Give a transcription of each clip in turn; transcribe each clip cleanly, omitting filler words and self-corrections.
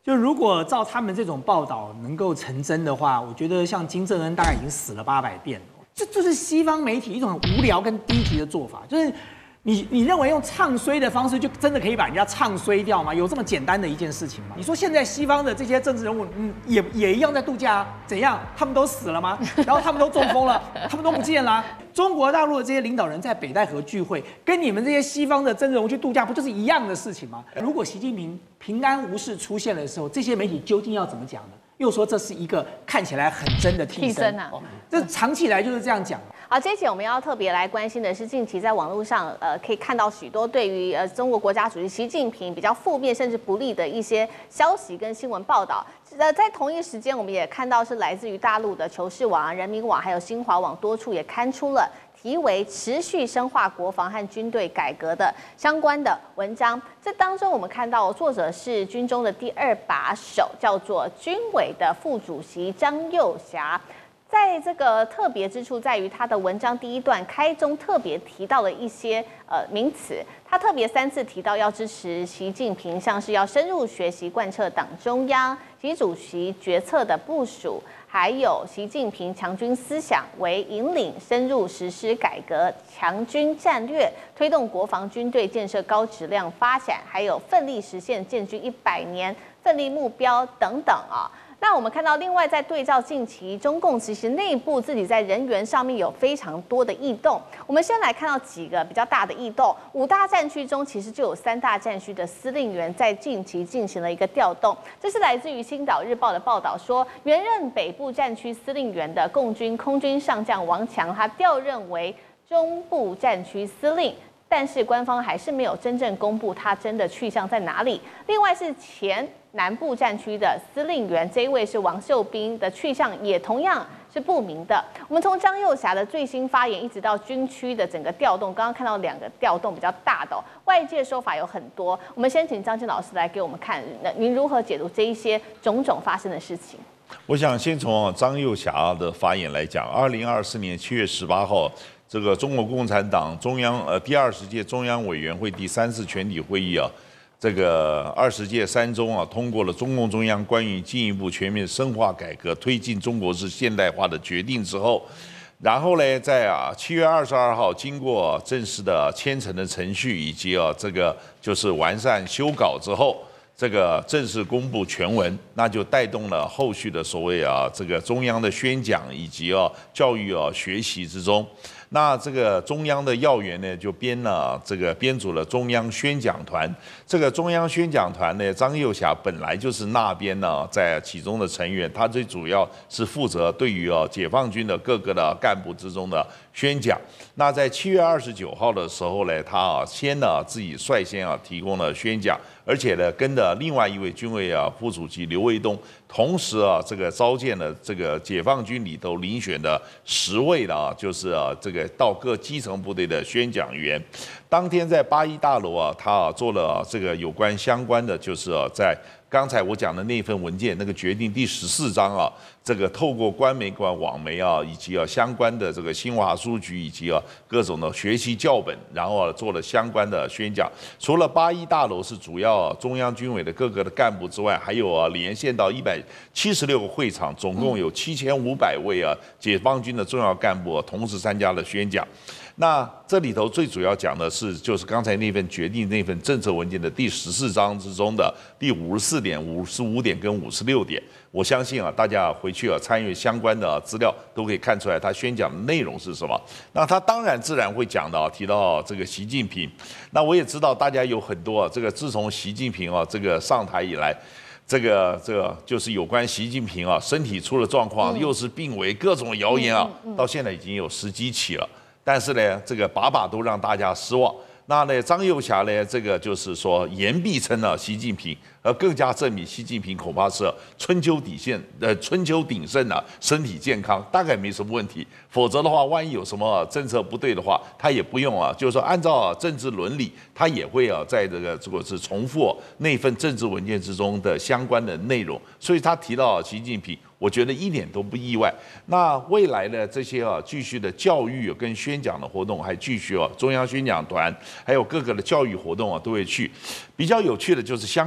就如果照他们这种报道能够成真的话，我觉得像金正恩大概已经死了800遍了。这就是西方媒体一种很无聊跟低级的做法，就是你认为用唱衰的方式就真的可以把人家唱衰掉吗？有这么简单的一件事情吗？你说现在西方的这些政治人物，也一样在度假啊？怎样？他们都死了吗？然后他们都中风了，他们都不见了啊。中国大陆的这些领导人在北戴河聚会，跟你们这些西方的政治人物去度假，不就是一样的事情吗？如果习近平平安无事出现的时候，这些媒体究竟要怎么讲呢？又说这是一个看起来很真的替身啊，这长期以来就是这样讲。 好，这一节我们要特别来关心的是，近期在网络上可以看到许多对于中国国家主席习近平比较负面甚至不利的一些消息跟新闻报道。在同一时间，我们也看到是来自于大陆的求是网、人民网还有新华网多处也刊出了题为"持续深化国防和军队改革"的相关的文章。这当中我们看到作者是军中的第2把手，叫做军委的副主席张又侠。在这个特别之处在于，他的文章第一段开宗特别提到了一些名词，他特别3次提到要支持习近平，像是要深入学习贯彻党中央、习主席决策的部署，还有习近平强军思想为引领深入实施改革强军战略，推动国防军队建设高质量发展，还有奋力实现建军100年奋力目标等等啊。那我们看到，另外在对照近期中共其实内部自己在人员上面有非常多的异动。我们先来看到几个比较大的异动，5大战区中其实就有3大战区的司令员在近期进行了一个调动。这是来自于《星岛日报》的报道说，原任北部战区司令员的共军空军上将王强，他调任为中部战区司令。但是官方还是没有真正公布他真的去向在哪里。另外是前南部战区的司令员，这一位是王秀斌的去向也同样是不明的。我们从张又侠的最新发言一直到军区的整个调动，刚刚看到2个调动比较大的外界说法有很多。我们先请张晋老师来给我们看，您如何解读这一些种种发生的事情？ 我想先从张又侠的发言来讲，2024年7月18号。这个中国共产党中央第20届中央委员会第3次全体会议这个20届3中通过了中共中央关于进一步全面深化改革、推进中国式现代化的决定之后，然后呢，在7月22号经过正式的签呈的程序以及这个就是完善修稿之后，这个正式公布全文，那就带动了后续的所谓这个中央的宣讲以及教育学习之中。那这个中央的要员呢，就编组了中央宣讲团。这个中央宣讲团呢，张又侠本来就是那边呢在其中的成员，他最主要是负责对于解放军的各个的干部之中的宣讲。那在7月29号的时候呢，他先自己率先提供了宣讲，而且呢跟着另外一位军委副主席刘卫东，同时这个召见了这个解放军里头遴选的10位的就是这个到各基层部队的宣讲员。当天在8·1大楼他做了这个有关相关的，就是在刚才我讲的那份文件，那个决定第14章这个透过官媒、网媒以及相关的这个新华书局以及各种的学习教本，然后做了相关的宣讲。除了8·1大楼是主要中央军委的各个的干部之外，还有连线到176个会场，总共有7500位解放军的重要干部同时参加了宣讲。那这里头最主要讲的是，就是刚才那份决定那份政策文件的第14章之中的第54点、55点跟56点。我相信大家回去参与相关的资料，都可以看出来他宣讲的内容是什么。那他当然自然会讲到提到这个习近平。那我也知道大家有很多这个自从习近平这个上台以来。这个就是有关习近平身体出了状况，又是病危，各种谣言到现在已经有10几起了。但是呢，这个把都让大家失望。那呢，张又侠呢，这个就是说言必称习近平，而更加证明习近平恐怕是春秋鼎盛身体健康，大概没什么问题。否则的话，万一有什么政策不对的话，他也不用就是说按照政治伦理，他也会在这个是重复那份政治文件之中的相关的内容。所以他提到习近平，我觉得一点都不意外。那未来的这些继续的教育跟宣讲的活动，还继续中央宣讲团，还有各个的教育活动都会去。比较有趣的就是香港。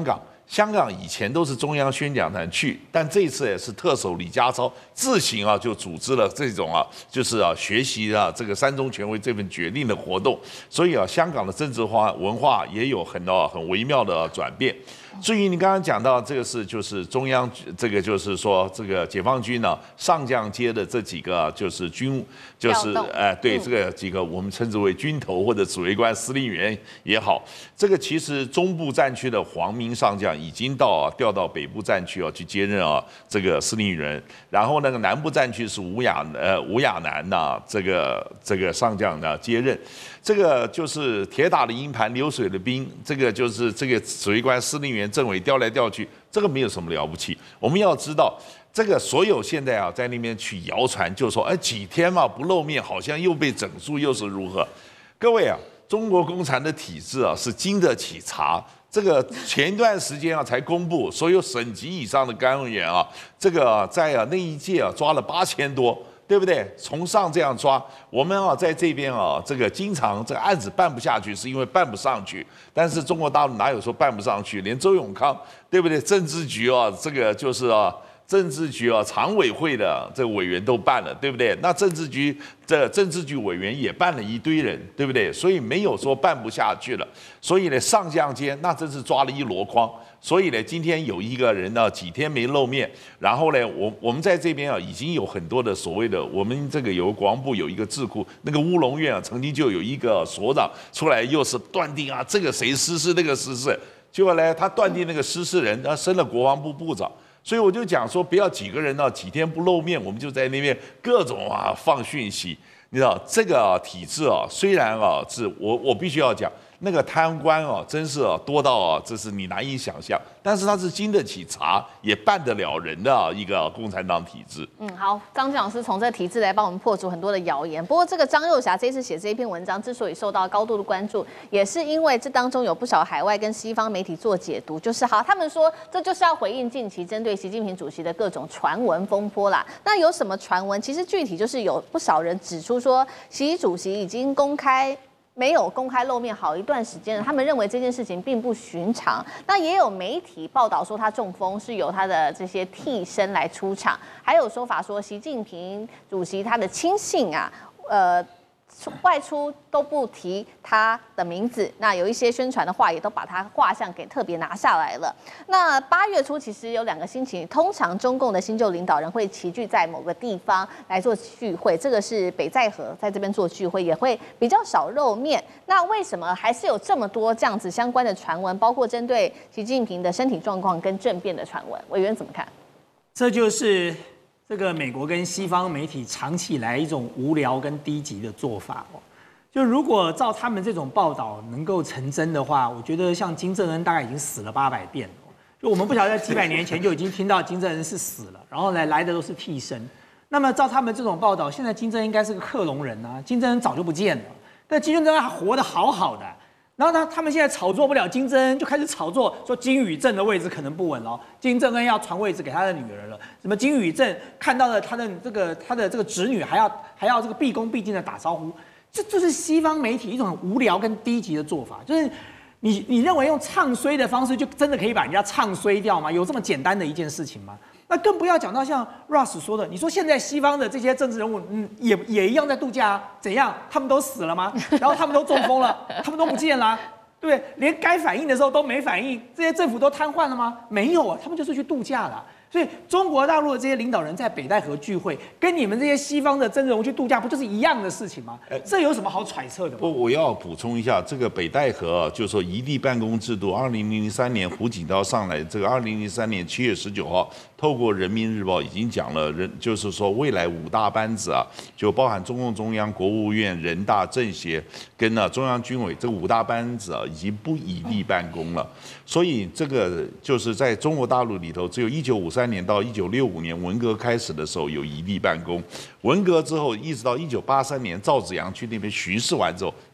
香港以前都是中央宣讲团去，但这次也是特首李家超自行就组织了这种就是学习这个三中全会这份决定的活动，所以香港的政治文化也有很微妙的转变。至于你刚刚讲到这个就是中央这个就是说这个解放军上将阶的这几个就是对这个几个我们称之为军头或者指挥官司令员也好，这个其实中部战区的黄明上将已经调到北部战区去接任这个司令员，然后那个南部战区是吴亚南这个上将接任。这个就是铁打的营盘流水的兵，这个就是这个指挥官司令员政委调来调去，这个没有什么了不起。我们要知道，这个所有现在在那边去谣传，就说几天嘛不露面，好像又被整肃，又是如何？各位中国共产的体制是经得起查。这个前一段时间才公布，所有省级以上的干委员这个在那一届抓了8000多。对不对？从上这样抓，我们在这边这个经常这个案子办不下去，是因为办不上去。但是中国大陆哪有说办不上去？连周永康，对不对？政治局这个就是政治局常委会的这个委员都办了，对不对？那政治局委员也办了一堆人，对不对？所以没有说办不下去了。所以呢，上将间那真是抓了一箩筐。所以呢，今天有一个人几天没露面，然后呢，我们在这边已经有很多的所谓的，我们这个有国防部有一个智库，那个乌龙院曾经就有一个所长出来，又是断定这个谁失事，那个失事，结果呢，他断定那个失事人，他升了国防部部长。所以我就讲说，不要几个人几天不露面，我们就在那边各种放讯息，你知道这个体制虽然是我必须要讲。那个贪官真是多到这是你难以想象，但是他是经得起查，也办得了人的一个共产党体制。 好，张老师从这个体制来帮我们破除很多的谣言。不过这个张幼霞这次写这一篇文章之所以受到高度的关注，也是因为这当中有不少海外跟西方媒体做解读，就是他们说这就是要回应近期针对习近平主席的各种传闻风波啦。那有什么传闻？其实具体就是有不少人指出说，习主席已经没有公开露面好一段时间了，他们认为这件事情并不寻常。那也有媒体报道说他中风是由他的这些替身来出场，还有说法说习近平主席他的亲信外出都不提他的名字，那有一些宣传的话也都把他画像给特别拿下来了。那8月初其实有2个星期，通常中共的新旧领导人会齐聚在某个地方来做聚会，这个是北戴河在这边做聚会，也会比较少露面。那为什么还是有这么多这样子相关的传闻，包括针对习近平的身体状况跟政变的传闻？委员怎么看？ 这就是这个美国跟西方媒体长期以来一种无聊跟低级的做法就如果照他们这种报道能够成真的话，我觉得像金正恩大概已经死了800遍了。就我们不晓得在几百年前就已经听到金正恩是死了，然后来的都是替身。那么照他们这种报道，现在金正恩应该是个克隆人啊，金正恩早就不见了。但金正恩还活得好好的。然后他们现在炒作不了金正恩，就开始炒作说金宇镇的位置可能不稳哦，金正恩要传位置给他的女儿了。什么金宇镇看到了他的这个侄女还要这个毕恭毕敬的打招呼，这是西方媒体一种很无聊跟低级的做法。就是你认为用唱衰的方式就真的可以把人家唱衰掉吗？有这么简单的一件事情吗？那更不要讲到像 Ross 说的，你说现在西方的这些政治人物，也一样在度假啊？怎样？他们都死了吗？然后他们都中风了，他们都不见了对不对？连该反应的时候都没反应，这些政府都瘫痪了吗？没有啊，他们就是去度假了。所以中国大陆的这些领导人在北戴河聚会，跟你们这些西方的政治人物去度假，不就是一样的事情吗？这有什么好揣测的吗？ 我要补充一下，这个北戴河就是说一地办公制度，2003年胡锦涛上来，这个2003年7月19号，透过人民日报已经讲了，就是说未来5大班子就包含中共中央、国务院、人大、政协跟中央军委这5大班子已经不以地办公了。所以这个就是在中国大陆里头，只有1953年到1965年文革开始的时候有一地办公，文革之后一直到1983年赵紫阳去那边巡视完之后，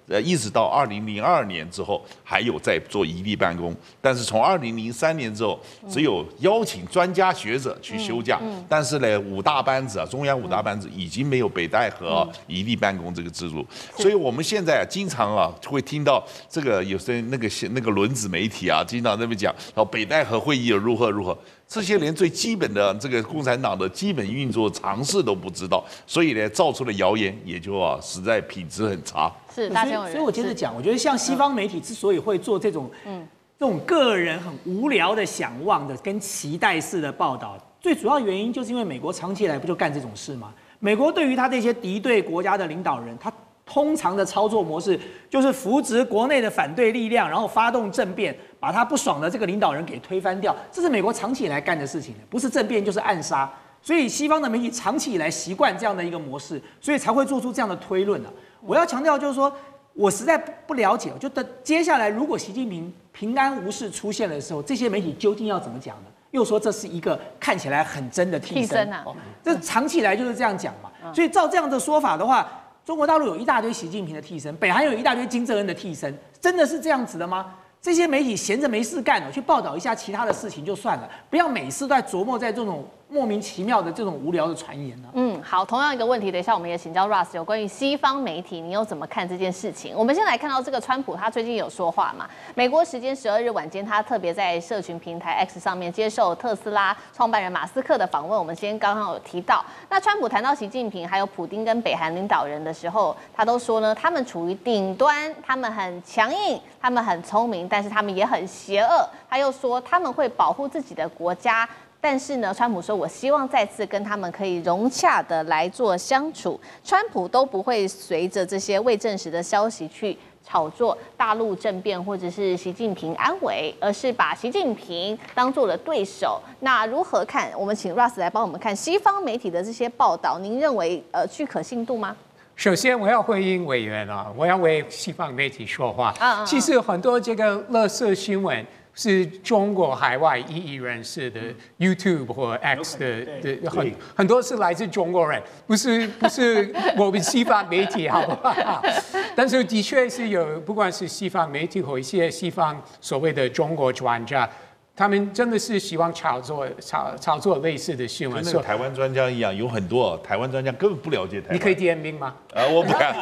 一直到2002年之后，还有在做异地办公，但是从2003年之后，只有邀请专家学者去休假，但是呢，5大班子啊，中央5大班子已经没有北戴河异地办公这个制度，所以我们现在经常会听到这个有些那个轮子媒体啊，经常在那边讲，北戴河会议如何如何。这些连最基本的这个共产党的基本运作常识都不知道，所以呢，造出的谣言也就实在品质很差。 是，大千委员。 所以我接着讲，我觉得像西方媒体之所以会做这种个人很无聊的想望的跟期待式的报道，最主要原因就是因为美国长期以来不就干这种事吗？美国对于他这些敌对国家的领导人，他通常的操作模式就是扶植国内的反对力量，然后发动政变，把他不爽的这个领导人给推翻掉。这是美国长期以来干的事情，不是政变就是暗杀。所以西方的媒体长期以来习惯这样的一个模式，所以才会做出这样的推论。我要强调就是说，我实在不了解，就接下来如果习近平平安无事出现的时候，这些媒体究竟要怎么讲呢？又说这是一个看起来很真的替身啊，这长期以来就是这样讲嘛。所以照这样的说法的话，中国大陆有一大堆习近平的替身，北韩有一大堆金正恩的替身，真的是这样子的吗？这些媒体闲着没事干去报道一下其他的事情就算了，不要每次都在琢磨在这种莫名其妙的这种无聊的传言呢。 好，同样一个问题，等一下我们也请教 Russ 有关于西方媒体，你又怎么看这件事情？我们先来看到这个川普，他最近有说话嘛？美国时间12日晚间，他特别在社群平台 X 上面接受特斯拉创办人马斯克的访问。我们刚刚有提到，那川普谈到习近平还有普丁跟北韩领导人的时候，他都说呢，他们处于顶端，他们很强硬，他们很聪明，但是他们也很邪恶。他又说他们会保护自己的国家。但是呢，川普说，我希望再次跟他们可以融洽的来做相处。川普都不会随着这些未证实的消息去炒作大陆政变或者是习近平安危，而是把习近平当作了对手。那如何看？我们请 Russ 来帮我们看西方媒体的这些报道，您认为具可信度吗？ 首先，我要回应委员我要为西方媒体说话。其实很多这个垃圾新闻是中国海外异议人士的 YouTube 或 X 的很多是来自中国人，不是我们西方媒体，好不好？但是的确是有，不管是西方媒体或一些西方所谓的中国专家。他们真的是希望炒作类似的新闻， 跟那个台湾专家一样，有很多台湾专家根本不了解台湾。 你可以点名吗？ 我不敢。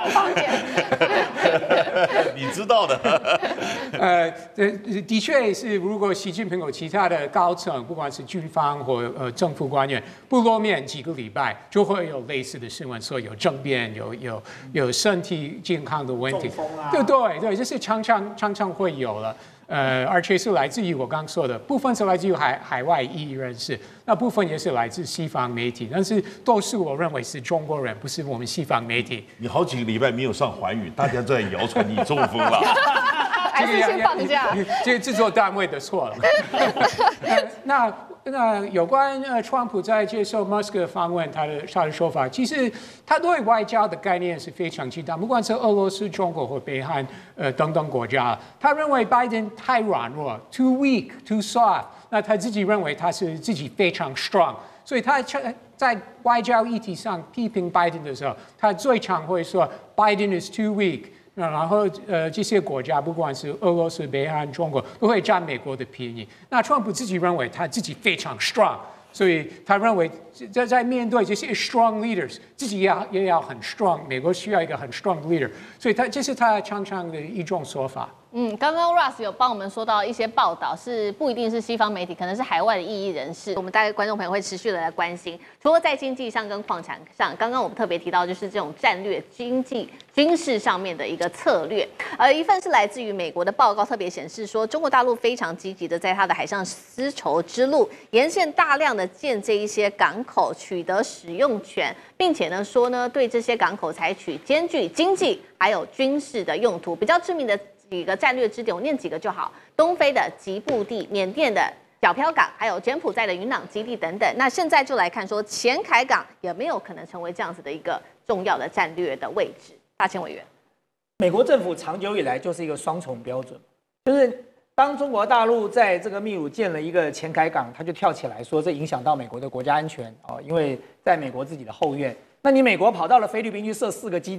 你知道的。 的确是，如果习近平有其他的高层，不管是军方或政府官员不露面几个礼拜，就会有类似的新闻，说有政变，有身体健康的问题。 中风啊。 对，这是常常会有了。而且是来自于我刚刚说的部分是来自于海外异议人士，那部分也是来自西方媒体，但是都是我认为是中国人，不是我们西方媒体。 你好几个礼拜没有上寰宇，大家都在谣传你中风了。 还是先放假？ 这个制作单位的错了。那有关川普在接受 Musk 的访问，他的说法，其实他对外交的概念是非常极端，不管是俄罗斯、中国或北韩等等国家，他认为拜登太软弱 ，too weak，too soft。那他自己认为他是自己非常 strong， 所以他在外交议题上批评拜登的时候，他最常会说 Biden is too weak。然后这些国家不管是俄罗斯、北韩、中国都会占美国的便宜。那川普自己认为他自己非常 strong， 所以他认为在面对这些 strong leaders， 自己也要很 strong。美国需要一个很 strong 的 leader， 所以这是他常常的一种说法。 刚刚 Russ 有帮我们说到一些报道，是不一定是西方媒体，可能是海外的异议人士。我们大概观众朋友会持续的来关心，除了在经济上跟矿产上，刚刚我们特别提到就是这种战略、经济、军事上面的一个策略。一份是来自于美国的报告，特别显示说，中国大陆非常积极的在它的海上丝绸之路沿线大量的建这一些港口，取得使用权，并且呢说呢对这些港口采取兼具经济还有军事的用途。比较知名的几个战略支点，我念几个就好：东非的吉布地、缅甸的皎漂港，还有柬埔寨的云朗基地等等。那现在就来看说，前海港有没有可能成为这样子的一个重要的战略的位置？大千委员， 美国政府长久以来就是一个双重标准，就是当中国大陆在这个秘鲁建了一个前海港，他就跳起来说这影响到美国的国家安全因为在美国自己的后院，那你美国跑到了菲律宾去设4个基地。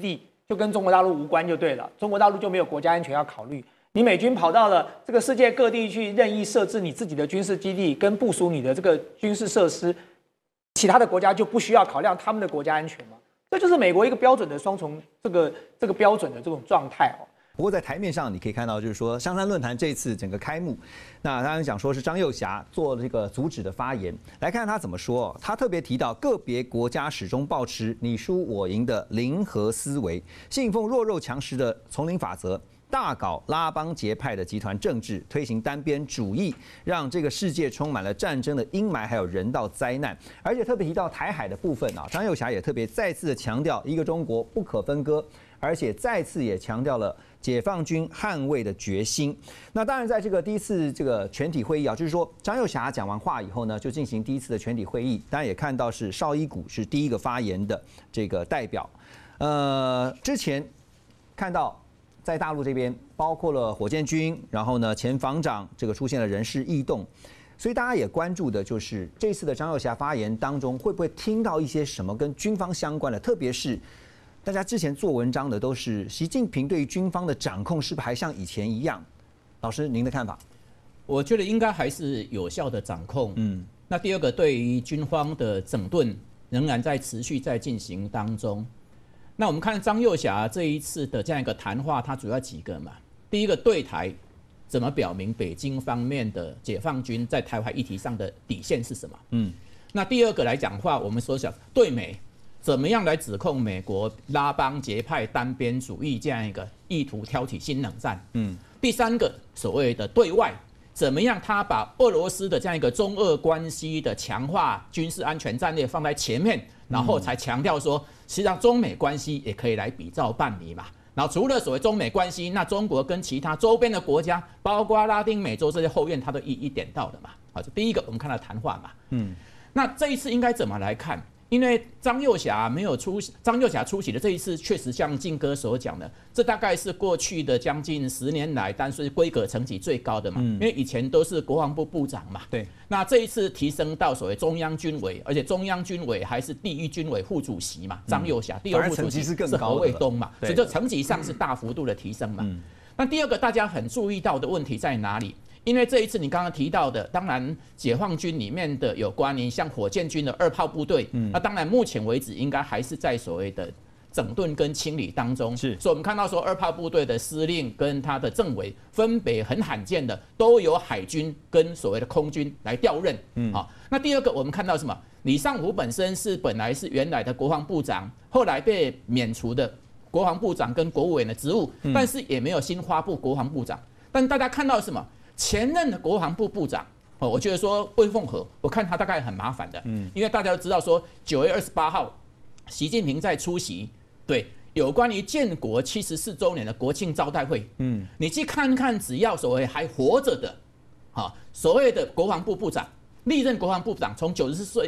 就跟中国大陆无关就对了，中国大陆就没有国家安全要考虑。你美军跑到了这个世界各地去任意设置你自己的军事基地，跟部署你的这个军事设施，其他的国家就不需要考量他们的国家安全吗？这就是美国一个标准的双重这个标准的这种状态哦。 不过在台面上，你可以看到，就是说香山论坛这次整个开幕，那当然讲说是张又侠做这个主旨的发言，来看看他怎么说。他特别提到，个别国家始终保持你输我赢的零和思维，信奉弱肉强食的丛林法则。大搞拉帮结派的集团政治，推行单边主义，让这个世界充满了战争的阴霾，还有人道灾难。而且特别提到台海的部分啊，张又侠也特别再次的强调一个中国不可分割，而且再次也强调了解放军捍卫的决心。那当然，在这个第一次这个全体会议啊，就是说张又侠讲完话以后呢，就进行第一次的全体会议。当然也看到是邵伊谷是第一个发言的这个代表。之前看到。在大陆这边，包括了火箭军，然后呢，前防长这个出现了人事异动，所以大家也关注的就是这次的张又侠发言当中，会不会听到一些什么跟军方相关的？特别是大家之前做文章的都是习近平对于军方的掌控，是不是还像以前一样？老师，您的看法？ 我觉得应该还是有效的掌控。那第二个，对于军方的整顿仍然在持续在进行当中。那我们看张又侠这一次的这样一个谈话，它主要几个嘛？第一个，对台怎么表明北京方面的解放军在台海议题上的底线是什么？那第二个来讲话，我们说想对美怎么样来指控美国拉帮结派、单边主义这样一个意图挑起新冷战？第三个，所谓的对外怎么样，他把俄罗斯的这样一个中俄关系的强化军事安全战略放在前面，然后才强调说，实际上中美关系也可以来比照办理嘛。然后除了所谓中美关系，那中国跟其他周边的国家，包括拉丁美洲这些后院，他都一一点到了嘛。好，这第一个我们看到谈话嘛。那这一次应该怎么来看？因为张又侠出席的这一次，确实像靖哥所讲的，这大概是过去的将近10年来，但是规格层级最高的嘛。因为以前都是国防部部长嘛。 对。 那这一次提升到所谓中央军委，而且中央军委还是第一军委副主席嘛，张又侠，第二副主席是何卫东嘛，所以这层级上是大幅度的提升嘛。那第二个大家很注意到的问题在哪里？因为这一次你刚刚提到的，当然解放军里面的有关于像火箭军的2炮部队，那当然目前为止应该还是在所谓的整顿跟清理当中。所以我们看到说2炮部队的司令跟他的政委分别很罕见的都由海军跟所谓的空军来调任。好，那第二个我们看到什么？李尚福本身是本来是原来的国防部长，后来被免除的国防部长跟国务委员的职务，但是也没有新发布国防部长。但大家看到什么？前任的国防部部长，我觉得说魏凤和，我看他大概很麻烦的，因为大家都知道说9月28号，习近平在出席对有关于建国74周年的国庆招待会，你去看看，只要所谓还活着的，所谓的国防部部长，历任国防部长，从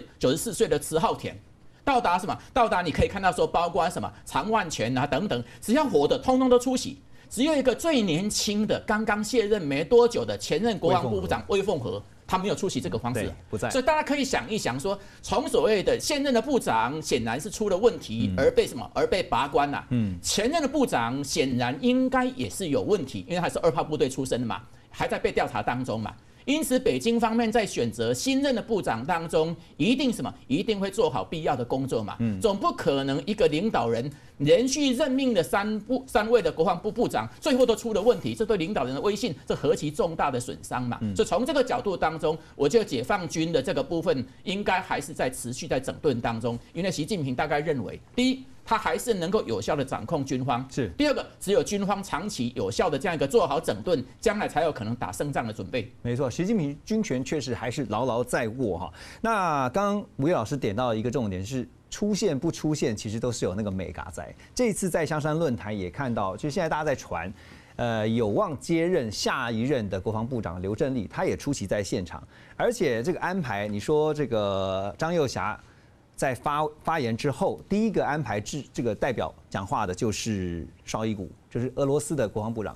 94岁的迟浩田，到达什么？到达你可以看到说，包括什么常万全啊等等，只要活的，通通都出席。只有一个最年轻的，刚刚卸任没多久的前任国防部部长魏凤和，他没有出席这个方式， 不在。 所以大家可以想一想说，从所谓的现任的部长显然是出了问题，而被什么？而被拔关了。前任的部长显然应该也是有问题，因为他是2炮部队出身的嘛，还在被调查当中嘛。因此，北京方面在选择新任的部长当中，一定什么？一定会做好必要的工作嘛。总不可能一个领导人连续任命的三位的国防部部长，最后都出了问题，这对领导人的威信，这何其重大的损伤嘛。所以从这个角度当中，我觉得解放军的这个部分应该还是在持续在整顿当中，因为习近平大概认为，第一，他还是能够有效的掌控军方。是。第二个，只有军方长期有效的这样一个做好整顿，将来才有可能打胜仗的准备。 没错，习近平军权确实还是牢牢在握哈。那刚刚吴越老师点到一个重点是，出现不出现，其实都是有那个美感在。这一次在香山论坛也看到，就现在大家在传，有望接任下一任的国防部长刘振立，他也出席在现场，而且这个安排，你说这个张又侠在发言之后，第一个安排这个代表讲话的就是绍伊古，就是俄罗斯的国防部长。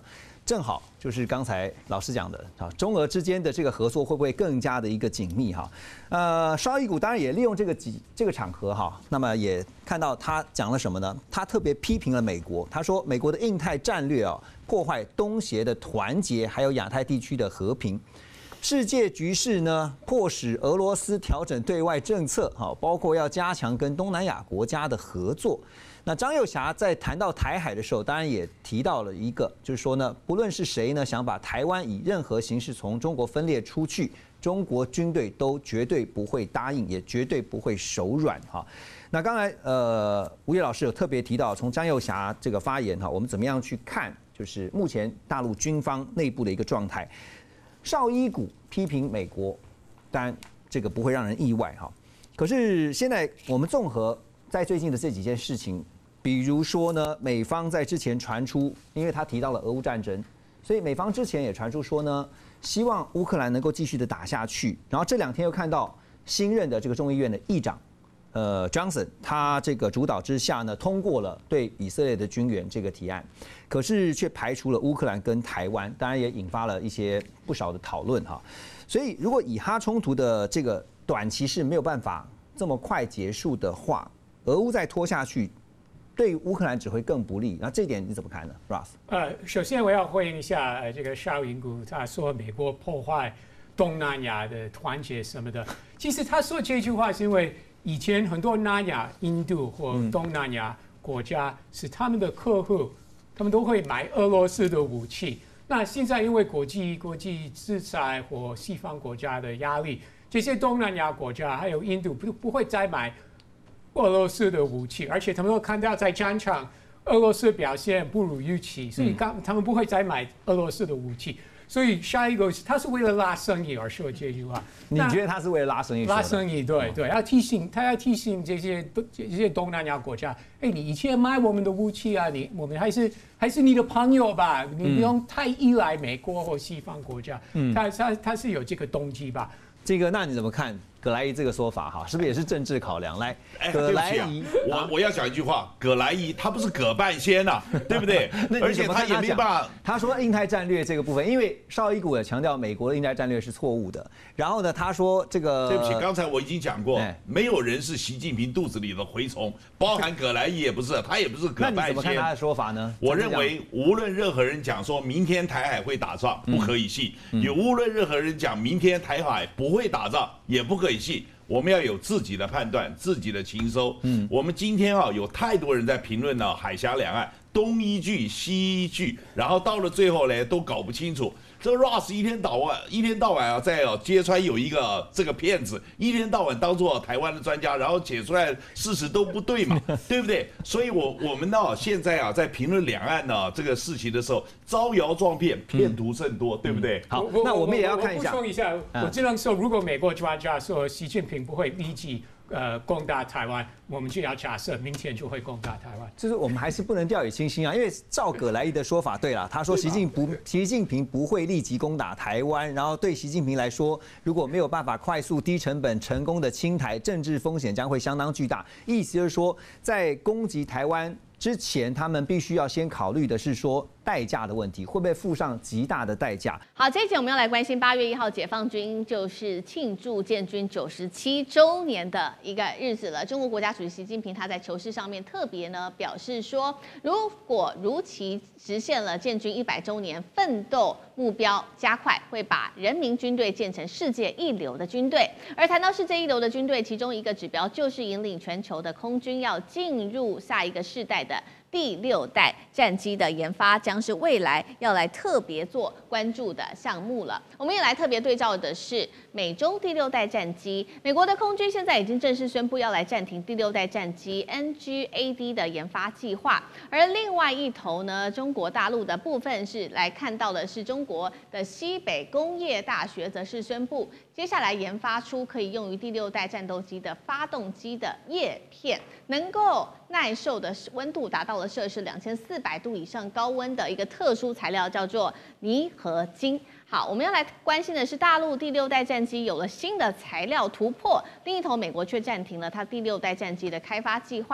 正好就是刚才老师讲的啊，中俄之间的这个合作会不会更加的一个紧密哈？邵伊谷当然也利用这个场合哈，那么也看到他讲了什么呢？他特别批评了美国，他说美国的印太战略啊，破坏东协的团结，还有亚太地区的和平。世界局势呢，迫使俄罗斯调整对外政策，哈，包括要加强跟东南亚国家的合作。那张又侠在谈到台海的时候，当然也提到了一个，就是说呢，不论是谁呢，想把台湾以任何形式从中国分裂出去，中国军队都绝对不会答应，也绝对不会手软哈。那刚才吴越老师有特别提到，从张又侠这个发言哈，我们怎么样去看，就是目前大陆军方内部的一个状态。邵伊谷批评美国，当然这个不会让人意外哈。可是现在我们综合在最近的这几件事情，比如说呢，美方在之前传出，因为他提到了俄乌战争，所以美方之前也传出说呢，希望乌克兰能够继续的打下去。然后这2天又看到新任的这个众议院的议长Johnson， 他这个主导之下呢，通过了对以色列的军援这个提案，可是却排除了乌克兰跟台湾，当然也引发了一些不少的讨论哈。所以如果以哈冲突的这个短期是没有办法这么快结束的话，俄乌再拖下去，对乌克兰只会更不利。那这一点你怎么看呢 ，Ross？ 首先我要回应一下这个邵伊谷，他说美国破坏东南亚的团结什么的。其实他说这句话是因为以前很多南亚、印度或东南亚国家是他们的客户，他们都会买俄罗斯的武器。那现在因为国际制裁或西方国家的压力，这些东南亚国家还有印度不会再买俄罗斯的武器，而且他们都看到在战场俄罗斯表现不如预期，所以他们不会再买俄罗斯的武器。所以下一个他是为了拉生意而说这句话。 你觉得他是为了拉生意？ 拉生意，对，要提醒这些东南亚国家，哎，你以前买我们的武器啊，我们还是你的朋友吧，你不用太依赖美国或西方国家。他是有这个动机吧？ 这个那你怎么看葛莱伊这个说法哈？是不是也是政治考量？来，葛莱伊， 我要讲一句话，葛莱伊他不是葛半仙呐，对不对？而且他也没办法。 他说印太战略这个部分，因为邵伊谷也强调美国的印太战略是错误的。然后呢，他说这个对不起，刚才我已经讲过，没有人是习近平肚子里的蛔虫，包含葛莱伊也不是，他也不是葛半仙。 那你怎么看他的说法呢？ 我认为无论任何人讲说明天台海会打仗，不可以信；也无论任何人讲明天台海不会打仗，也不可以信。我们要有自己的判断，自己的情搜。我们今天啊，有太多人在评论呢，海峡两岸东一句西一句，然后到了最后呢，都搞不清楚。这 Ross 一天到晚啊，在揭穿有一个这个骗子，一天到晚当做台湾的专家，然后解出来事实都不对嘛，对不对？所以我们呢，现在啊，在评论两岸呢这个事情的时候，招摇撞骗，骗徒甚多，对不对？ 好，那我们也要看一下。 我补充一下，我只能说，如果美国专家说习近平不会立即攻打台湾，我们就要假设明天就会攻打台湾。 就是我们还是不能掉以轻心啊，因为照葛莱伊的说法，对了，他说习近平不会立即攻打台湾，然后对习近平来说，如果没有办法快速、低成本、成功的清台，政治风险将会相当巨大。意思就是说，在攻击台湾之前，他们必须要先考虑的是说代价的问题，会不会付上极大的代价？ 好，这一集我们要来关心8月1号解放军就是庆祝建军97周年的一个日子了。中国国家主席习近平他在求是上面特别呢表示说，如果如期实现了建军100周年奋斗目标加快，会把人民军队建成世界一流的军队。而谈到世界一流的军队，其中一个指标就是引领全球的空军要进入下一个世代的第6代战机的研发，将是未来要来特别做关注的项目了。我们也来特别对照的是美中第6代战机，美国的空军现在已经正式宣布要来暂停第6代战机 NGAD 的研发计划。而另外一头呢，中国大陆的部分是来看到的是中国的西北工业大学则是宣布，接下来研发出可以用于第6代战斗机的发动机的叶片，能够耐受的温度达到了摄氏2400度以上高温的一个特殊材料，叫做镊合金。好，我们要来关心的是大陆第6代战机有了新的材料突破，另一头美国却暂停了它第6代战机的开发计划。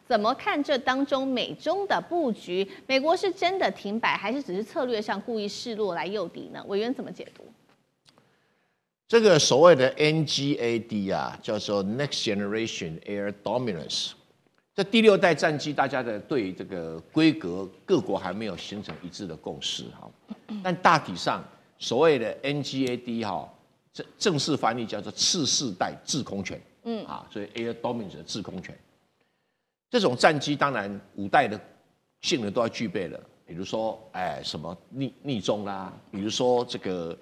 怎么看这当中美中的布局？美国是真的停摆，还是只是策略上故意示弱来诱敌呢？委员怎么解读？ 这个所谓的 NGAD 啊，叫做 Next Generation Air Dominance。这第6代战机，大家的对这个规格各国还没有形成一致的共识哈。但大体上，所谓的 NGAD 哈，正式翻译叫做次世代制空权。所以 Air Dominance 的制空权。这种战机当然5代的性能都要具备了，比如说什么逆中啦，比如说这个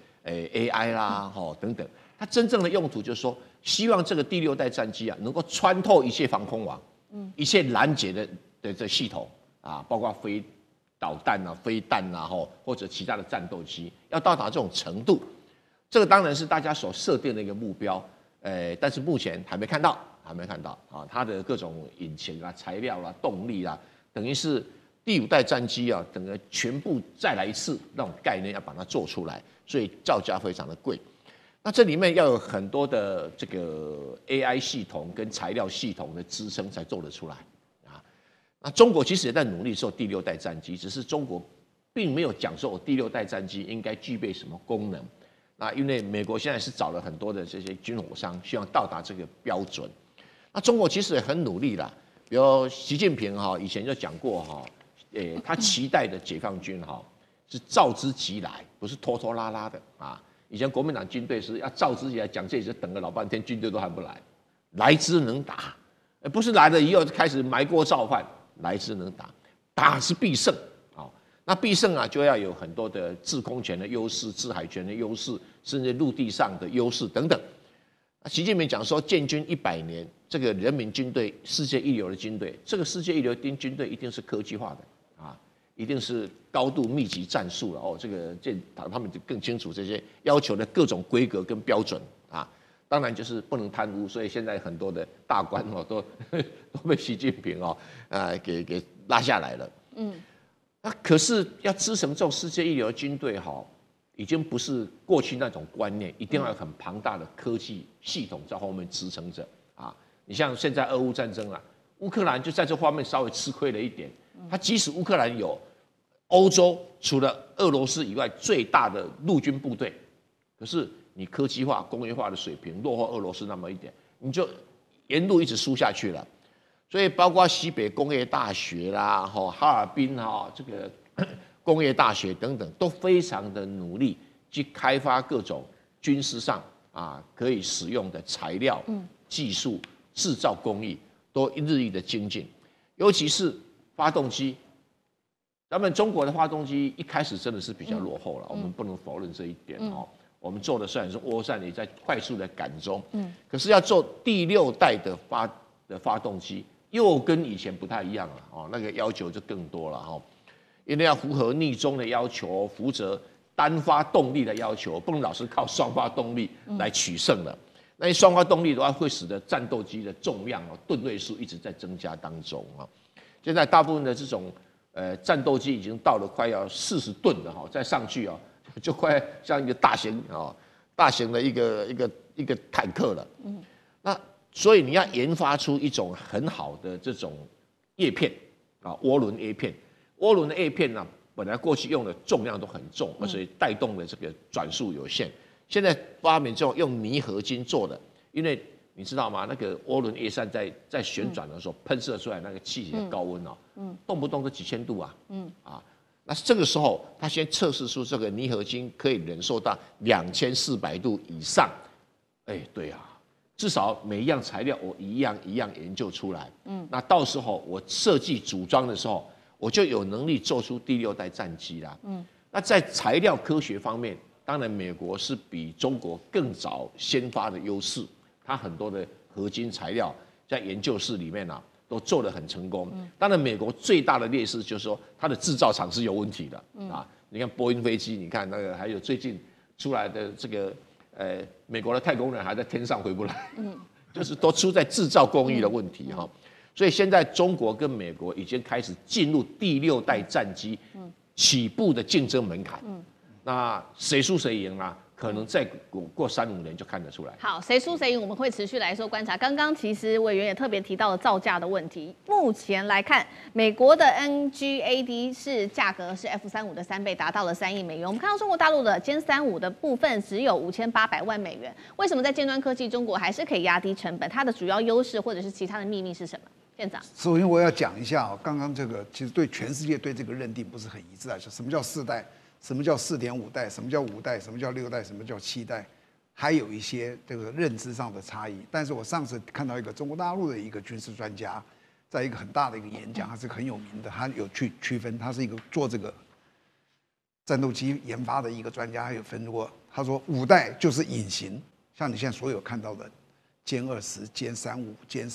AI 啦，等等。它真正的用途就是说，希望这个第6代战机啊，能够穿透一切防空网，一切拦截的这系统啊，包括飞导弹啊、飞弹啊，或者其他的战斗机，要到达这种程度，这个当然是大家所设定的一个目标，但是目前还没看到啊，它的各种引擎啊、材料啊、动力啊，等于是第5代战机啊，整个全部再来一次那种概念要把它做出来，所以造价非常的贵。那这里面要有很多的这个 AI 系统跟材料系统的支撑才做得出来啊。那中国其实也在努力做第6代战机，只是中国并没有讲说我第6代战机应该具备什么功能。那因为美国现在是找了很多的这些军火商，希望到达这个标准。那中国其实也很努力啦，比如习近平以前就讲过他期待的解放军是召之即来，不是拖拖拉拉的啊。以前国民党军队是要召之即来，讲这里就等了老半天，军队都还不来，来之能打，不是来了以后就开始埋锅造饭，来之能打，打是必胜啊。那必胜啊，就要有很多的制空权的优势、制海权的优势，甚至陆地上的优势等等。习近平讲说，建军100年，这个人民军队世界一流的军队，这个世界一流的军队一定是科技化的啊，一定是高度密集战术了这个他们就更清楚这些要求的各种规格跟标准啊。当然就是不能贪污，所以现在很多的大官都被习近平给拉下来了。那可是要支撑这种世界一流的军队已经不是过去那种观念，一定要有很庞大的科技系统在后面支撑着啊。你像现在俄乌战争啊，乌克兰就在这方面稍微吃亏了一点。它即使乌克兰有欧洲除了俄罗斯以外最大的陆军部队，可是你科技化、工业化的水平落后俄罗斯那么一点，你就沿路一直输下去了。所以包括西北工业大学啦、哈尔滨这个工业大学等等，都非常的努力去开发各种军事上可以使用的材料、技术、制造工艺，都日益的精进。尤其是发动机，咱们中国的发动机一开始真的是比较落后了，我们不能否认这一点我们做的虽然是涡扇，也在快速的赶中，可是要做第6代的发动机，又跟以前不太一样了那个要求就更多了因为要符合逆中的要求，符合单发动力的要求，不能老是靠双发动力来取胜了。那双发动力的话，会使得战斗机的重量吨位数一直在增加当中现在大部分的这种战斗机已经到了快要40吨了再上去就快像一个大型的一个坦克了。那所以你要研发出一种很好的这种叶片涡轮叶片。涡轮的叶片呢，本来过去用的重量都很重，而且带动的这个转速有限。现在发明这种用泥合金做的，因为你知道吗？那个涡轮叶扇在旋转的时候喷射出来那个气体的高温动不动都几千度那这个时候他先测试出这个泥合金可以忍受到2400度以上。对至少每一样材料我一样研究出来。那到时候我设计组装的时候，我就有能力做出第6代战机啦。那在材料科学方面，当然美国是比中国更早先发的优势，它很多的合金材料在研究室里面都做得很成功。当然美国最大的劣势就是说它的制造厂是有问题的你看波音飞机，你看那个还有最近出来的这个美国的太空人还在天上回不来，就是都出在制造工艺的问题所以现在中国跟美国已经开始进入第6代战机起步的竞争门槛。那谁输谁赢可能再过3-5年就看得出来。 好，谁输谁赢，我们会持续来说观察。刚刚其实委员也特别提到了造价的问题。目前来看，美国的 NGAD 是价格是 F-35的3倍，达到了3亿美元。我们看到中国大陆的歼35的部分只有5800万美元。为什么在尖端科技中国还是可以压低成本？它的主要优势或者是其他的秘密是什么？院长， 首先我要讲一下啊，刚刚这个其实对全世界对这个认定不是很一致啊，什么叫4代？什么叫4.5代？什么叫5代？什么叫6代？什么叫7代？还有一些这个认知上的差异。但是我上次看到一个中国大陆的一个军事专家，在一个很大的一个演讲，他是很有名的，他有去区分，他是一个做这个战斗机研发的一个专家，他有分过，他说5代就是隐形，像你现在所有看到的歼20、歼35、歼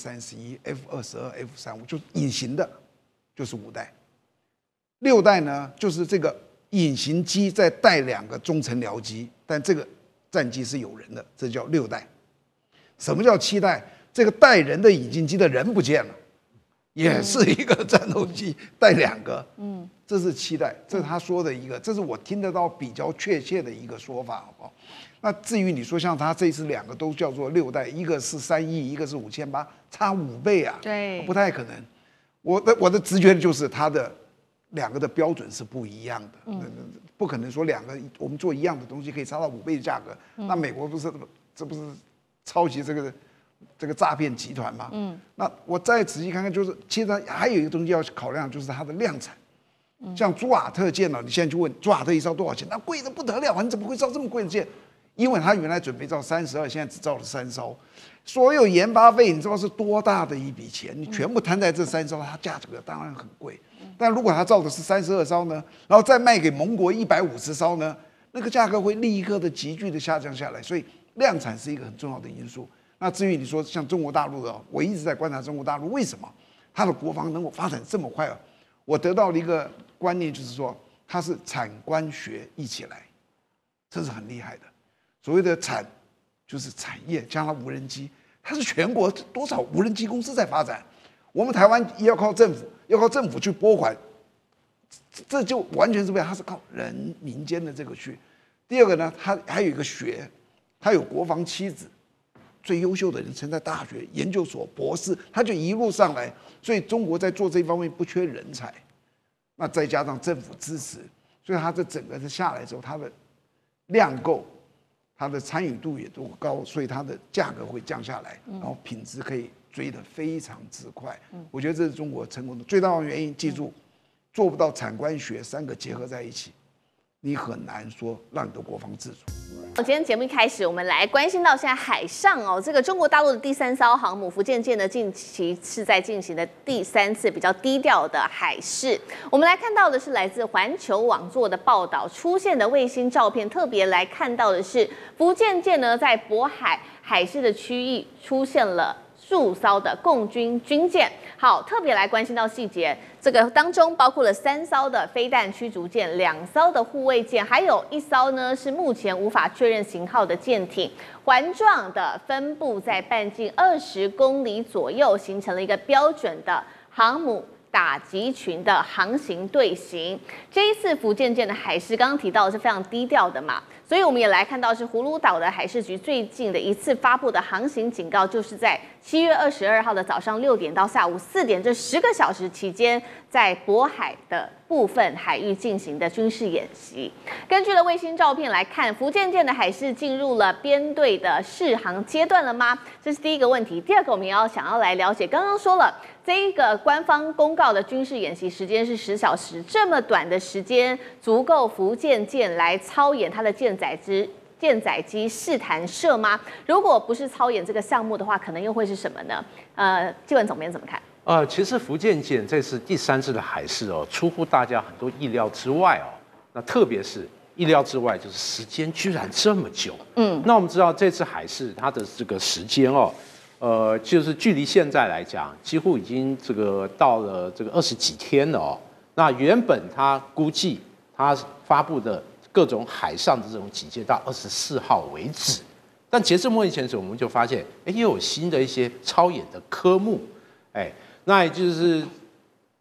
31、F-22、F-35，就是隐形的，就是5代。6代呢，就是这个隐形机再带2个中程僚机，但这个战机是有人的，这叫6代。什么叫7代？这个带人的隐形机的人不见了，也是一个战斗机带2个，这是7代，这是他说的一个，这是我听得到比较确切的一个说法，好不好？那至于你说像他这次2个都叫做6代，一个是3亿，一个是5800，差5倍啊， 对， 不太可能。我的直觉就是他的2个的标准是不一样的，不可能说2个我们做一样的东西可以差到5倍的价格。那美国这不是抄袭这个诈骗集团吗？那我再仔细看看，就是其实还有一个东西要考量，就是它的量产。像朱瓦特舰呢，你现在去问朱瓦特一艘多少钱，那贵得不得了，你怎么会造这么贵的舰？因为他原来准备造32，现在只造了3艘，所有研发费你知道是多大的一笔钱？你全部摊在这3艘，它价格当然很贵。但如果他造的是32艘呢，然后再卖给盟国150艘呢，那个价格会立刻的急剧的下降下来。所以量产是一个很重要的因素。那至于你说像中国大陆的，我一直在观察中国大陆为什么它的国防能够发展这么快啊？我得到了一个观念，就是说它是产官学一起来，这是很厉害的。所谓的产就是产业，加上无人机，它是全国多少无人机公司在发展。我们台湾要靠政府去拨款，这就完全是为了它是靠民间的这个去。第二个呢，它还有一个学，它有国防七子，最优秀的人曾在大学、研究所、博士，他就一路上来，所以中国在做这方面不缺人才。那再加上政府支持，所以它这整个下来之后，它的量够，它的参与度也都高，所以它的价格会降下来，然后品质可以追得非常之快。我觉得这是中国成功的最大的原因。记住，做不到产官学3个结合在一起，你很难说让你的国防自主。 今天节目一开始，我们来关心到现在海上哦，这个中国大陆的第3艘航母福建舰呢，近期是在进行的第3次比较低调的海试。我们来看到的是来自环球网做的报道出现的卫星照片，特别来看到的是福建舰呢在渤海海试的区域出现了数艘的共军军舰。好，特别来关心到细节，这个当中包括了3艘的飞弹驱逐舰、2艘的护卫舰，还有1艘呢是目前无法确认型号的舰艇，环状的分布在半径20公里左右，形成了一个标准的航母打击群的航行队形。这一次福建舰的海试，刚刚提到的是非常低调的嘛，所以我们也来看到是葫芦岛的海事局最近的一次发布的航行警告，就是在7月22号的早上6点到下午4点这10个小时期间，在渤海的部分海域进行的军事演习。根据了卫星照片来看，福建舰的海试进入了编队的试航阶段了吗？这是第一个问题。第二个，我们想要来了解，刚刚说了这一个官方公告的军事演习时间是10小时，这么短的时间足够福建舰来操演它的舰载机试弹射吗？如果不是操演这个项目的话，可能又会是什么呢？纪文总编怎么看？ 其实福建舰这次第3次的海试哦，出乎大家很多意料之外哦。那特别是意料之外，就是时间居然这么久。那我们知道这次海试它的这个时间哦，就是距离现在来讲，几乎已经这个到了这个20几天了哦。那原本它估计它发布的各种海上的这种警戒到24号为止，但截至目前为止，我们就发现，又有新的一些操演的科目，那也就是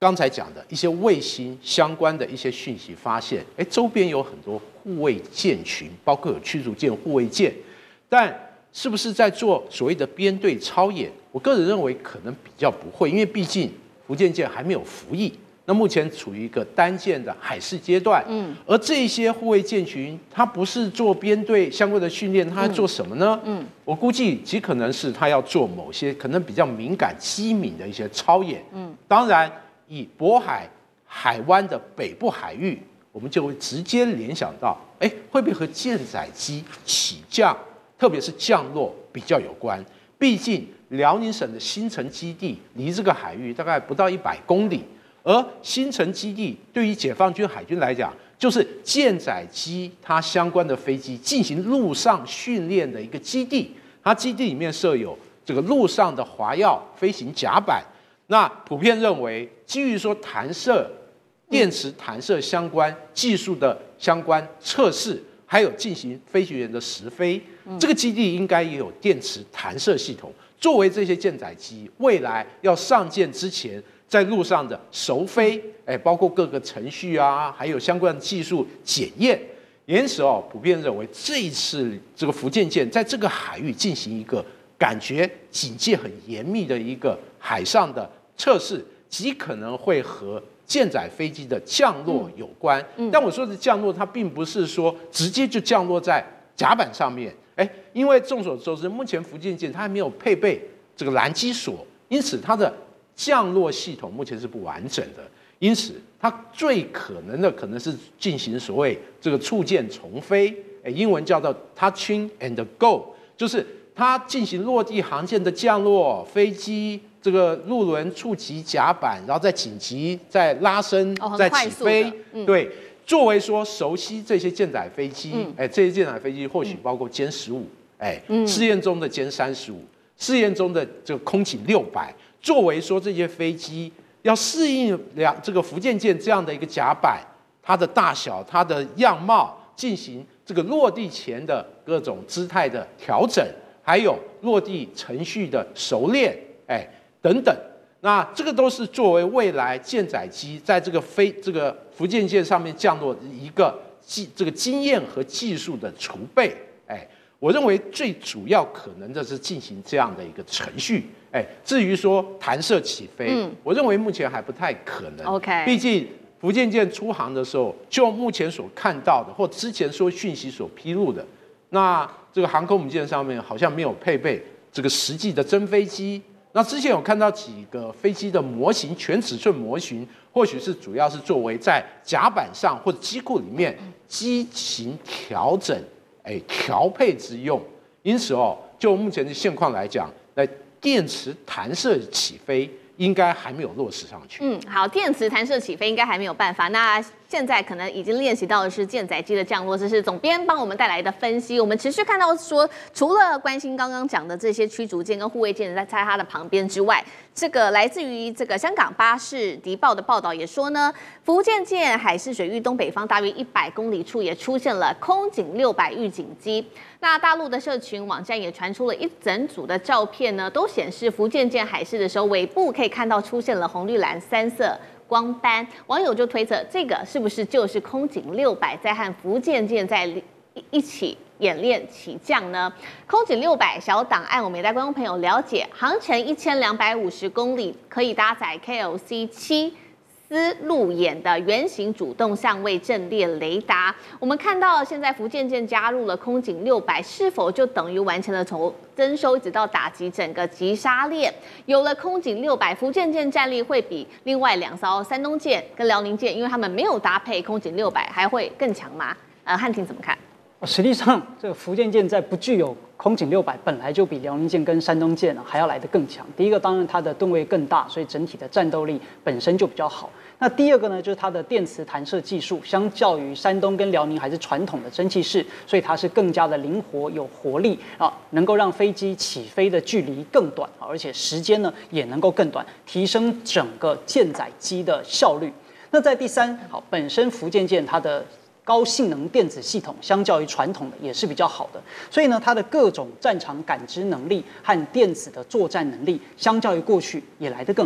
刚才讲的一些卫星相关的一些讯息，发现，周边有很多护卫舰群，包括有驱逐舰、护卫舰，但是不是在做所谓的编队操演？我个人认为可能比较不会，因为毕竟福建舰还没有服役。那目前处于一个单舰的海试阶段，而这些护卫舰群，它不是做编队相关的训练，它在做什么呢？我估计极可能是它要做某些可能比较敏感、机敏的一些操演。当然以渤海海湾的北部海域，我们就会直接联想到，会不会和舰载机起降，特别是降落比较有关？毕竟辽宁省的新城基地离这个海域大概不到100公里。而新城基地对于解放军海军来讲，就是舰载机它相关的飞机进行陆上训练的一个基地。它基地里面设有这个陆上的滑跃飞行甲板。那普遍认为，基于说弹射、电池弹射相关技术的相关测试，还有进行飞行员的实飞，这个基地应该也有电池弹射系统，作为这些舰载机未来要上舰之前。在路上的熟飞，包括各个程序啊，还有相关的技术检验，因此普遍认为这一次这个福建舰在这个海域进行一个感觉警戒很严密的一个海上的测试，极可能会和舰载飞机的降落有关。但我说的降落，它并不是说直接就降落在甲板上面，因为众所周知，目前福建舰它还没有配备这个拦击索，因此它的降落系统目前是不完整的，因此它最可能是进行所谓这个触舰重飞，英文叫做 touching and go， 就是它进行落地航线的降落，飞机这个陆轮触及甲板，然后再紧急再拉升，再起飞。对，作为说熟悉这些舰载飞机，这些舰载飞机或许包括歼15，试验中的歼35，试验中的这个空警600。作为说这些飞机要适应这个福建舰这样的一个甲板，它的大小、它的样貌，进行这个落地前的各种姿态的调整，还有落地程序的熟练，等等。那这个都是作为未来舰载机在这个福建舰上面降落一个这个经验和技术的储备。我认为最主要可能的是进行这样的一个程序。至于说弹射起飞，我认为目前还不太可能。 OK， 毕竟福建舰出航的时候，就目前所看到的或之前说讯息所披露的，那这个航空母舰上面好像没有配备这个实际的真飞机。那之前有看到几个飞机的模型，全尺寸模型，或许是主要是作为在甲板上或者机库里面机型调整。调配之用，因此就目前的现况来讲，电池弹射起飞应该还没有落实上去。 好，电池弹射起飞应该还没有办法。那现在可能已经练习到的是舰载机的降落，这是总编帮我们带来的分析。我们持续看到说，除了关心刚刚讲的这些驱逐舰跟护卫舰在它的旁边之外，这个来自于这个香港巴士谍报的报道也说呢，福建舰海事水域东北方大约100公里处也出现了空警600预警机。那大陆的社群网站也传出了一整组的照片呢，都显示福建舰海事的时候，尾部可以看到出现了红绿蓝3色光斑。网友就推测，这个是不是就是空警600在和福建舰在一起演练起降呢？空警600小档案，我们也带观众朋友了解，航程1250公里，可以搭载 KLC7。丝路演的圆形主动相位阵列雷达，我们看到现在福建舰加入了空警600，是否就等于完成了从征收一直到打击整个击杀链？有了空警600，福建舰战力会比另外2艘山东舰跟辽宁舰，因为他们没有搭配空警600，还会更强吗？汉庭怎么看？ 实际上，这个福建舰在不具有空警600，本来就比辽宁舰跟山东舰还要来得更强。第一个，当然它的吨位更大，所以整体的战斗力本身就比较好。那第二个呢，就是它的电磁弹射技术，相较于山东跟辽宁还是传统的蒸汽式，所以它是更加的灵活有活力啊，能够让飞机起飞的距离更短，而且时间呢也能够更短，提升整个舰载机的效率。那在第三，本身福建舰它的高性能电子系统相较于传统的也是比较好的，所以呢，它的各种战场感知能力和电子的作战能力，相较于过去也来得更好。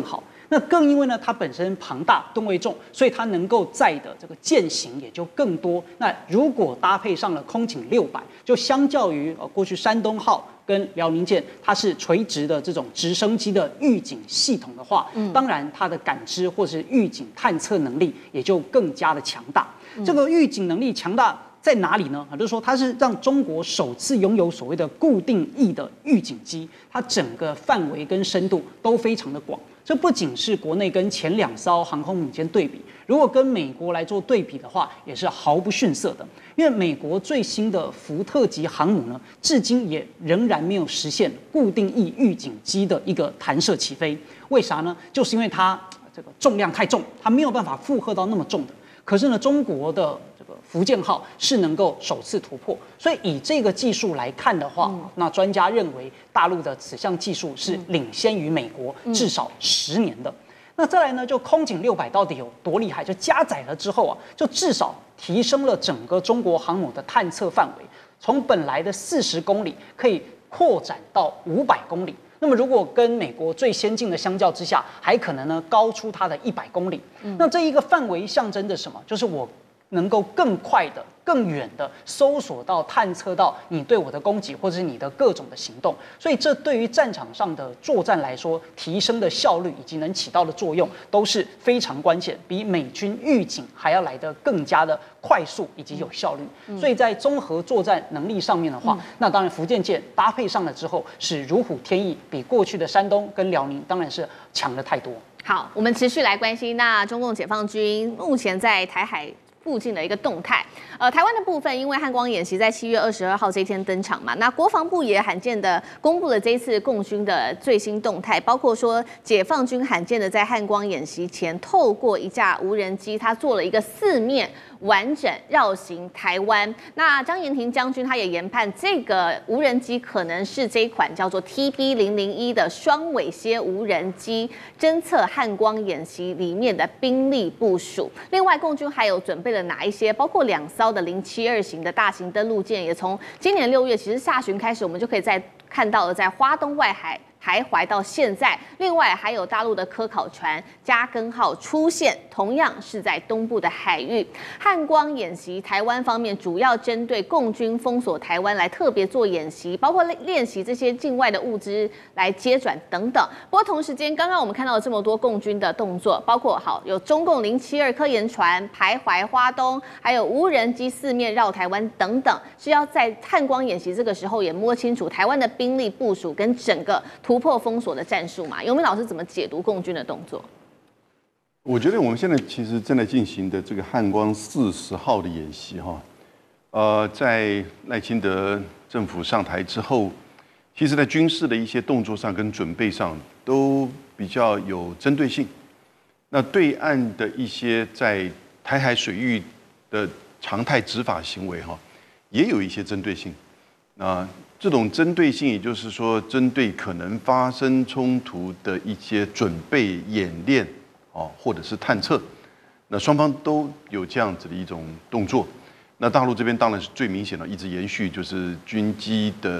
那更因为呢，它本身庞大、吨位重，所以它能够载的这个舰型也就更多。那如果搭配上了空警600，就相较于过去山东号跟辽宁舰，它是垂直的这种直升机的预警系统的话，当然它的感知或是预警探测能力也就更加的强大。这个预警能力强大在哪里呢？就是说它是让中国首次拥有所谓的固定翼的预警机，它整个范围跟深度都非常的广。这不仅是国内跟前2艘航空母舰对比，如果跟美国来做对比的话，也是毫不逊色的。因为美国最新的福特级航母呢，至今也仍然没有实现固定翼预警机的一个弹射起飞。为啥呢？就是因为它这个重量太重，它没有办法负荷到那么重的。可是呢，中国的这个福建号是能够首次突破，所以以这个技术来看的话，那专家认为大陆的此项技术是领先于美国至少10年的。那再来呢，就空警600到底有多厉害？就加载了之后啊，就至少提升了整个中国航母的探测范围，从本来的40公里可以扩展到500公里。那么如果跟美国最先进的相较之下，还可能呢高出它的100公里。那这一个范围象征着什么？就是我能够更快的、更远的搜索到、探测到你对我的攻击，或者是你的各种的行动。所以这对于战场上的作战来说，提升的效率以及能起到的作用都是非常关键，比美军预警还要来得更加的快速以及有效率。所以在综合作战能力上面的话，那当然福建舰搭配上了之后是如虎添翼，比过去的山东跟辽宁当然是强了太多。 好，我们持续来关心那中共解放军目前在台海附近的一个动态。台湾的部分，因为汉光演习在7月22号这一天登场嘛，那国防部也罕见的公布了这一次共军的最新动态，包括说解放军罕见的在汉光演习前，透过一架无人机，它做了一个4面完整绕行台湾。那张延廷将军他也研判，这个无人机可能是这一款叫做 TB001的双尾蝎无人机，侦测汉光演习里面的兵力部署。另外，共军还有准备了哪一些？包括2艘的072型的大型登陆舰，也从今年6月其实下旬开始，我们就可以看到了在花东外海徘徊到现在。另外还有大陆的科考船嘉庚号出现，同样是在东部的海域。汉光演习，台湾方面主要针对共军封锁台湾来特别做演习，包括练习这些境外的物资来接转等等。不过同时间，刚刚我们看到了这么多共军的动作，包括有中共072科研船徘徊花东，还有无人机4面绕台湾等等，是要在汉光演习这个时候也摸清楚台湾的兵力部署跟整个突破封锁的战术嘛？尤明老师怎么解读共军的动作？ 我觉得我们现在其实正在进行的这个汉光40号的演习哈，在赖清德政府上台之后，其实在军事的一些动作上跟准备上都比较有针对性。那对岸的一些在台海水域的常态执法行为哈，也有一些针对性。那这种针对性，也就是说，针对可能发生冲突的一些准备演练，或者是探测，那双方都有这样子的一种动作。那大陆这边当然是最明显的，一直延续就是军机的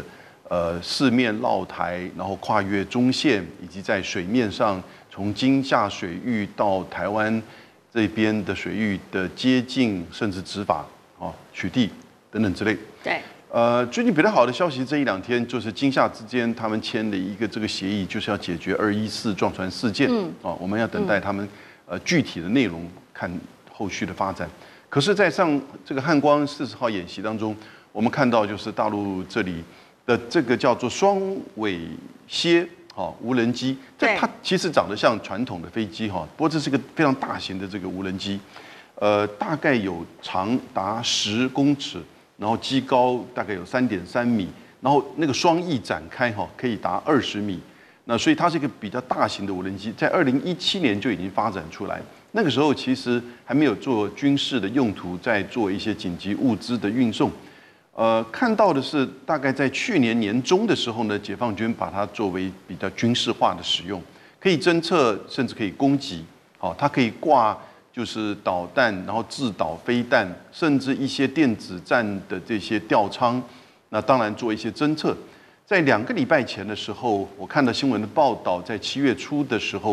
4面绕台，然后跨越中线，以及在水面上从金厦水域到台湾这边的水域的接近，甚至执法取缔等等之类。 对。 最近比较好的消息，这1-2天就是金厦之间他们签了一个这个协议，就是要解决214撞船事件。我们要等待他们具体的内容，看后续的发展。可是，在这个汉光40号演习当中，我们看到就是大陆这里的这个叫做双尾蝎无人机，它其实长得像传统的飞机不过这是个非常大型的这个无人机，大概有长达10公尺。然后机高大概有3.3米，然后那个双翼展开可以达20米，那所以它是一个比较大型的无人机，在2017年就已经发展出来。那个时候其实还没有做军事的用途，在做一些紧急物资的运送。看到的是大概在去年年中的时候呢，解放军把它作为比较军事化的使用，可以侦测，甚至可以攻击。它可以挂。就是导弹，然后制导飞弹，甚至一些电子战的这些吊舱，那当然做一些侦测。在2个礼拜前的时候，我看到新闻的报道，在7月初的时候，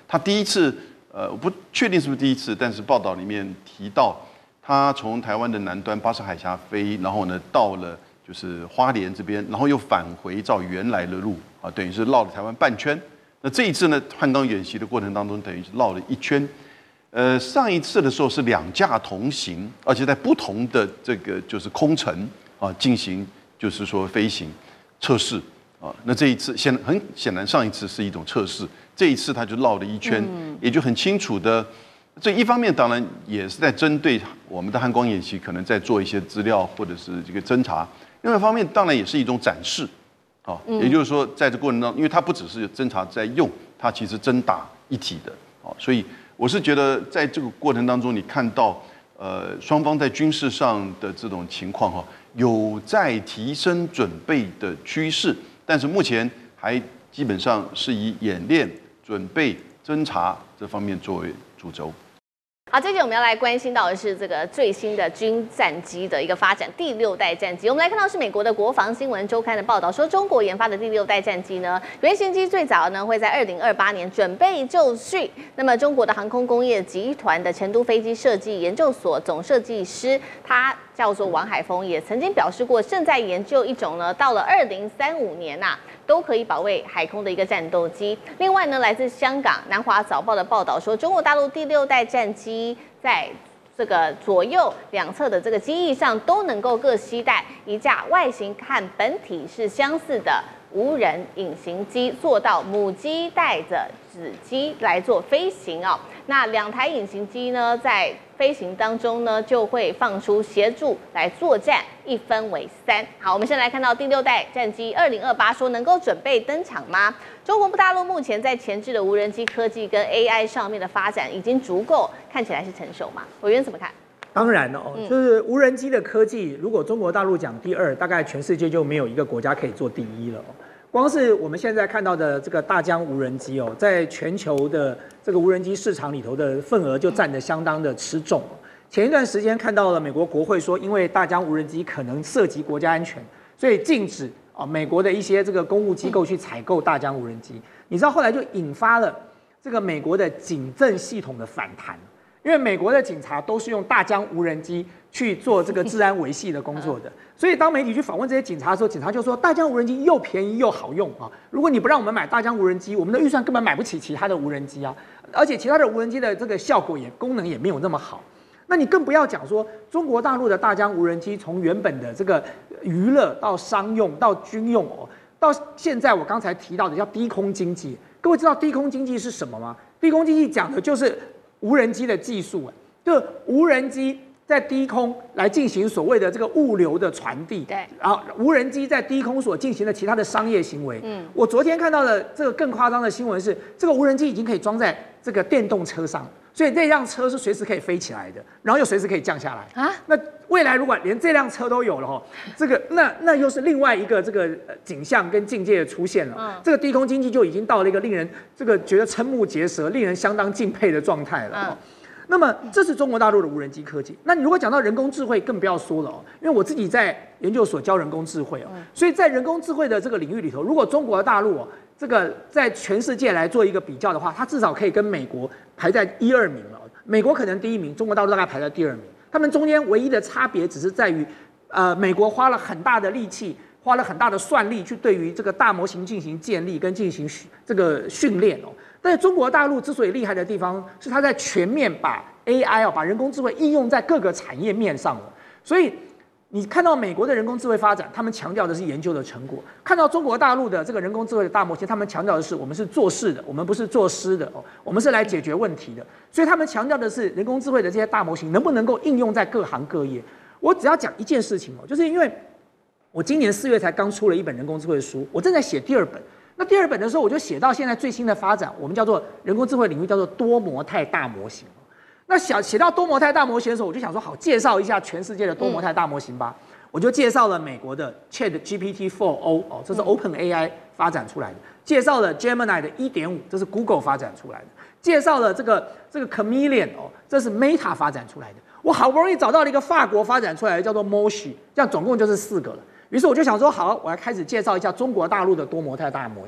他第一次，我不确定是不是第一次，但是报道里面提到，他从台湾的南端巴士海峡飞，然后呢到了就是花莲这边，然后又返回照原来的路啊，等于是绕了台湾半圈。那这一次呢，汉光演习的过程当中，等于是绕了一圈。上一次的时候是2架同行，而且在不同的这个就是空程啊进行，就是说飞行测试啊。那这一次很显然，上一次是一种测试，这一次他就绕了一圈，也就很清楚的。这一方面当然也是在针对我们的汉光演习，可能在做一些资料或者是这个侦查；另外一方面，当然也是一种展示。啊，也就是说，在这过程当中，因为它不只是侦察在用，它其实真打一体的。啊，所以我是觉得在这个过程当中，你看到双方在军事上的这种情况哈，有在提升准备的趋势，但是目前还基本上是以演练、准备、侦察这方面作为主轴。 好，这集我们要来关心到的是这个最新的军战机的一个发展，第6代战机。我们来看到是美国的国防新闻周刊的报道，说中国研发的第6代战机呢，原型机最早呢会在2028年准备就绪。那么中国的航空工业集团的成都飞机设计研究所总设计师，他叫做王海峰，也曾经表示过，正在研究一种呢，到了2035年都可以保卫海空的一个战斗机。另外呢，来自香港南华早报的报道说，中国大陆第6代战机在这个左右2侧的这个机翼上都能够各携带一架外形和本体是相似的无人隐形机，做到母机带着子机来做飞行哦。那2台隐形机呢，在飞行当中呢，就会放出协助来作战，1分为3。好，我们先来看到第6代战机2028说能够准备登场吗？中国大陆目前在前置的无人机科技跟 AI 上面的发展已经足够，看起来是成熟吗？委员怎么看？ 当然了就是无人机的科技，如果中国大陆讲第2，大概全世界就没有一个国家可以做第1了。光是我们现在看到的这个大疆无人机在全球的这个无人机市场里头的份额就占得相当的吃重。前一段时间看到了美国国会说，因为大疆无人机可能涉及国家安全，所以禁止美国的一些这个公务机构去采购大疆无人机。你知道后来就引发了这个美国的警政系统的反弹，因为美国的警察都是用大疆无人机去做这个治安维系的工作的，所以当媒体去访问这些警察的时候，警察就说大疆无人机又便宜又好用如果你不让我们买大疆无人机，我们的预算根本买不起其他的无人机而且其他的无人机的这个效果功能也没有那么好。那你更不要讲说中国大陆的大疆无人机从原本的这个娱乐到商用到军用到现在我刚才提到的叫低空经济。各位知道低空经济是什么吗？低空经济讲的就是无人机的技术就无人机在低空来进行所谓的这个物流的传递， 对， 然后无人机在低空所进行的其他的商业行为。我昨天看到的这个更夸张的新闻是，这个无人机已经可以装在这个电动车上，所以这辆车是随时可以飞起来的，然后又随时可以降下来啊。那未来如果连这辆车都有了这个那又是另外一个这个景象跟境界出现了。这个低空经济就已经到了一个令人这个觉得瞠目结舌、令人相当敬佩的状态了。那么这是中国大陆的无人机科技。那你如果讲到人工智慧，更不要说了因为我自己在研究所教人工智慧所以在人工智慧的这个领域里头，如果中国大陆这个在全世界来做一个比较的话，它至少可以跟美国排在1、2名了。美国可能第1名，中国大陆大概排在第2名。他们中间唯一的差别只是在于，美国花了很大的力气，花了很大的算力去对于这个大模型进行建立跟进行这个训练但是中国大陆之所以厉害的地方，是它在全面把 AI 把人工智慧应用在各个产业面上了。所以你看到美国的人工智慧发展，他们强调的是研究的成果；看到中国大陆的这个人工智慧的大模型，他们强调的是我们是做事的，我们不是做诗的我们是来解决问题的。所以他们强调的是人工智慧的这些大模型能不能够应用在各行各业。我只要讲一件事情就是因为我今年4月才刚出了一本人工智慧的书，我正在写第2本。那第2本的时候，我就写到现在最新的发展，我们叫做人工智慧领域叫做多模态大模型。那写到多模态大模型的时候，我就想说，好，介绍一下全世界的多模态大模型吧。我就介绍了美国的 ChatGPT-4o 这是 OpenAI 发展出来的；介绍了 Gemini 的 1.5， 这是 Google 发展出来的；介绍了这个 Chameleon 这是 Meta 发展出来的。我好不容易找到了一个法国发展出来的，叫做 Moshi， 这样总共就是4个了。于是我就想说，好，我要开始介绍一下中国大陆的多模态大模型。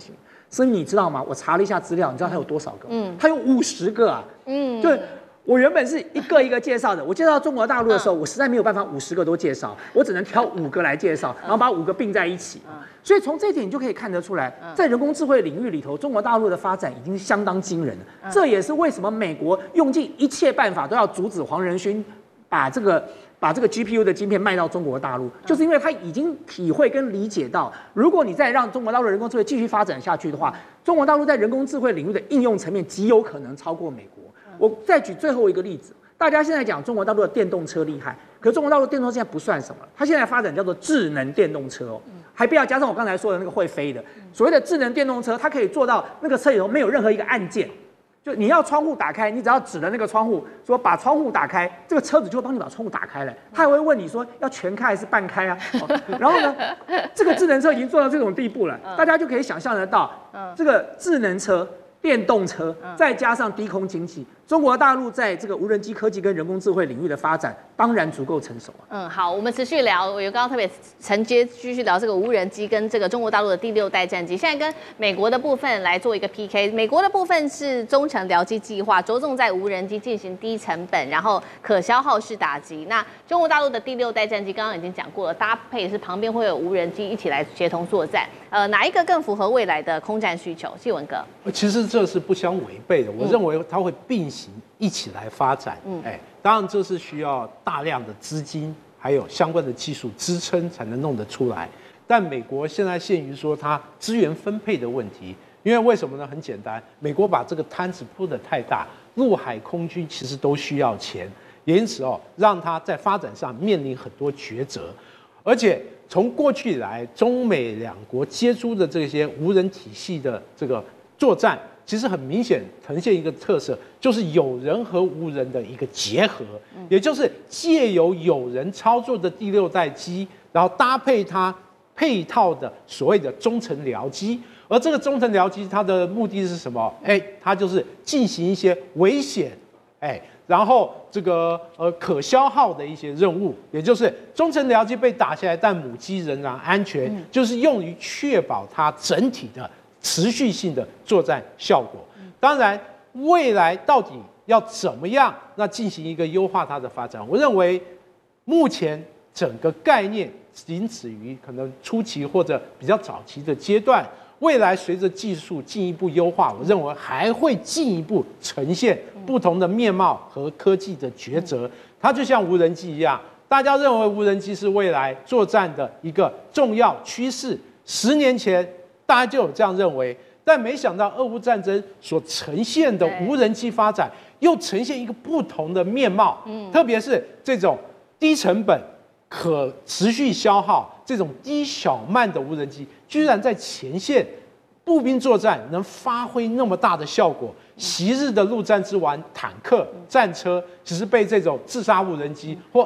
所以你知道吗？我查了一下资料，你知道它有多少个？它有50个啊。对。我原本是一个一个介绍的，我介绍中国大陆的时候，我实在没有办法50个都介绍，我只能挑5个来介绍，然后把5个并在一起。所以从这一点你就可以看得出来，在人工智慧领域里头，中国大陆的发展已经相当惊人了。这也是为什么美国用尽一切办法都要阻止黄仁勋把这个 GPU 的晶片卖到中国大陆，就是因为他已经体会跟理解到，如果你再让中国大陆人工智慧继续发展下去的话，中国大陆在人工智慧领域的应用层面极有可能超过美国。我再举最后一个例子，大家现在讲中国大陆的电动车厉害，可是中国大陆电动车现在不算什么，它现在发展叫做智能电动车哦，还不要加上我刚才说的那个会飞的，所谓的智能电动车，它可以做到那个车里头没有任何一个按键。就你要窗户打开，你只要指着那个窗户说把窗户打开，这个车子就会帮你把窗户打开了。它还会问你说要全开还是半开啊？然后呢，这个智能车已经做到这种地步了，大家就可以想象得到，这个智能车、电动车，再加上低空经济，中国大陆在这个无人机科技跟人工智慧领域的发展，当然足够成熟啊。 好，我们持续聊，我刚刚特别承接继续聊这个无人机跟这个中国大陆的第6代战机，现在跟美国的部分来做一个 PK。美国的部分是中程僚机计划，着重在无人机进行低成本，然后可消耗式打击。那中国大陆的第6代战机刚刚已经讲过了，搭配是旁边会有无人机一起来协同作战。哪一个更符合未来的空战需求？继文哥， 其实这是不相违背的，我认为它会并行一起来发展。当然这是需要大量的资金还有相关的技术支撑才能弄得出来。但美国现在限于说它资源分配的问题，因为为什么呢？很简单，美国把这个摊子铺得太大，陆海空军其实都需要钱，也因此让它在发展上面临很多抉择。而且从过去以来，中美两国接触的这些无人体系的这个作战，其实很明显呈现一个特色，就是有人和无人的一个结合，也就是借由有人操作的第6代机，然后搭配它配套的所谓的中程僚机。而这个中程僚机它的目的是什么？它就是进行一些危险，然后这个可消耗的一些任务，也就是中程僚机被打下来，但母机仍然安全，就是用于确保它整体的持续性的作战效果。当然，未来到底要怎么样，那进行一个优化它的发展，我认为目前整个概念仅止于可能初期或者比较早期的阶段。未来随着技术进一步优化，我认为还会进一步呈现不同的面貌和科技的抉择。它就像无人机一样，大家认为无人机是未来作战的一个重要趋势。10年前大家就有这样认为，但没想到俄乌战争所呈现的无人机发展，又呈现一个不同的面貌。特别是这种低成本、可持续消耗、这种低小慢的无人机，居然在前线步兵作战能发挥那么大的效果。昔日的陆战之王坦克、战车，只是被这种自杀无人机或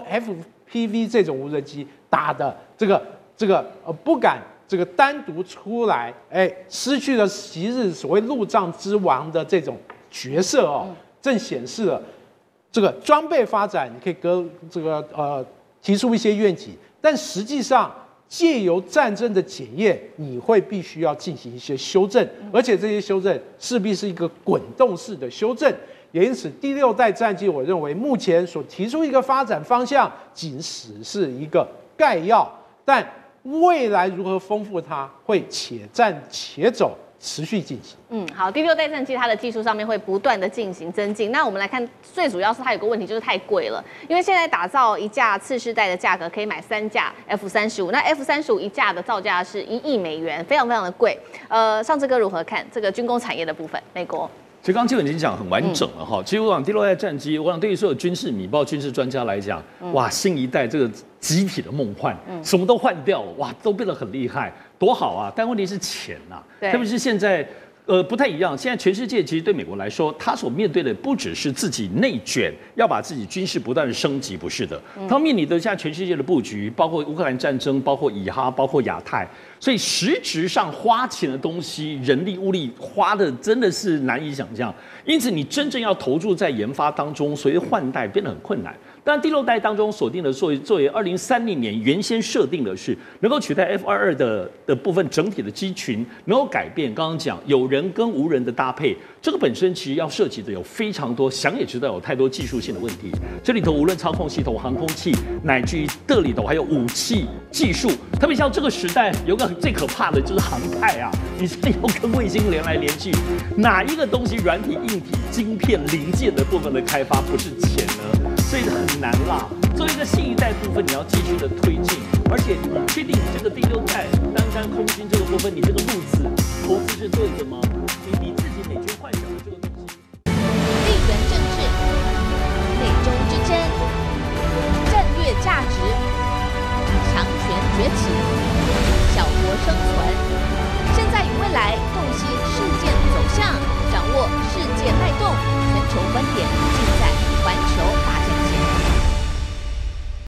FPV 这种无人机打的不敢这个单独出来，失去了昔日所谓陆战之王的这种角色正显示了这个装备发展，你可以跟这个提出一些愿景，但实际上借由战争的检验，你会必须要进行一些修正，而且这些修正势必是一个滚动式的修正。也因此，第6代战机，我认为目前所提出一个发展方向，仅只是一个概要，但未来如何丰富它，会且战且走，持续进行。 好，第6代战机它的技术上面会不断的进行增进。那我们来看，最主要是它有个问题，就是太贵了。因为现在打造一架次世代的价格可以买3架 F-35，那 F-35一架的造价是1亿美元，非常非常的贵。上次哥如何看这个军工产业的部分？美国。 其实刚刚基本已经讲很完整了哈。其实我想第6代战机，我想对于所有军事米报、军事专家来讲，哇，新一代这个集体的梦幻，什么都换掉了，哇，都变得很厉害，多好啊！但问题是钱呐，特别是现在。不太一样。现在全世界其实对美国来说，他所面对的不只是自己内卷，要把自己军事不断的升级，不是的。他面临的现在全世界的布局，包括乌克兰战争，包括以哈，包括亚太，所以实质上花钱的东西，人力物力花的真的是难以想象。因此，你真正要投注在研发当中，所以换代变得很困难。 但第6代当中锁定的作为2030年原先设定的是能够取代 F22的部分整体的机群，能够改变刚刚讲有人跟无人的搭配，这个本身其实要涉及的有非常多，想也知道有太多技术性的问题。这里头无论操控系统、航空器，乃至于这里头还有武器技术，特别像这个时代有个最可怕的就是航太啊，你现在要跟卫星连来连去，哪一个东西软体、硬体、晶片、零件的部分的开发不是钱呢？所以很难啦。作为一个新一代部分，你要继续的推进，而且你确定这个第6代单单空军这个部分，你这个路子投资是对的吗？你自己美军幻想的这个东西， 地缘政治、美中之争、战略价值、强权崛起、小国生存，现在与未来洞悉事件走向，掌握世界脉动，全球观点尽在环球大战线。